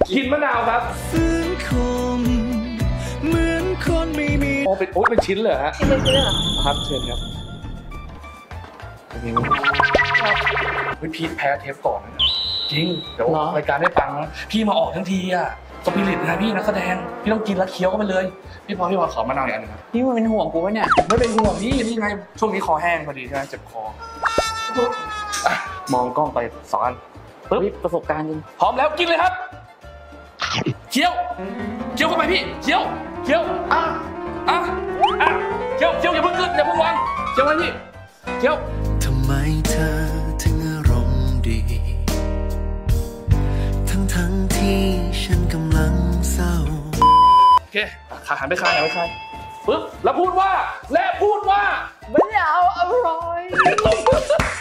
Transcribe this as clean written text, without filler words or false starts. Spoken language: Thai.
กินมะนาวครับฟื้นคมเหมือนคนไม่มีโอ้เป็นชิ้นเลยฮะชิ้นเลยเหรอครับเชิญครับพี่แพ้เทปก่อนนะจริงเดี๋ยวรายการได้ตังค์นะพี่มาออกทั้งทีอะสปิริตนะพี่นักแสดงพี่ต้องกินแล้วเคี้ยวก็ไปเลยพี่พอขอมะนาวอีกอันนึงครับพี่มันเป็นห่วงกูวะเนี่ยไม่เป็นห่วงนี่ไงช่วงนี้คอแห้งพอดีใช่ไหมเจ็บคอมองกล้องไป2 อันปึ๊บประสบการณ์จริงพร้อมแล้วกินเลยครับเคี้ยวเข้าไปพี่เคี้ยวเคี้ยวอย่าเพิ่งขึ้นอย่าเพิ่งวางเคี้ยวไว้พี่เคี้ยวทำไมเธอถึงอารมณ์ดีทั้งที่ฉันกำลังเศร้าโอเคขาหันไปคายปึ๊บแล้วพูดว่ามะนาวอร่อย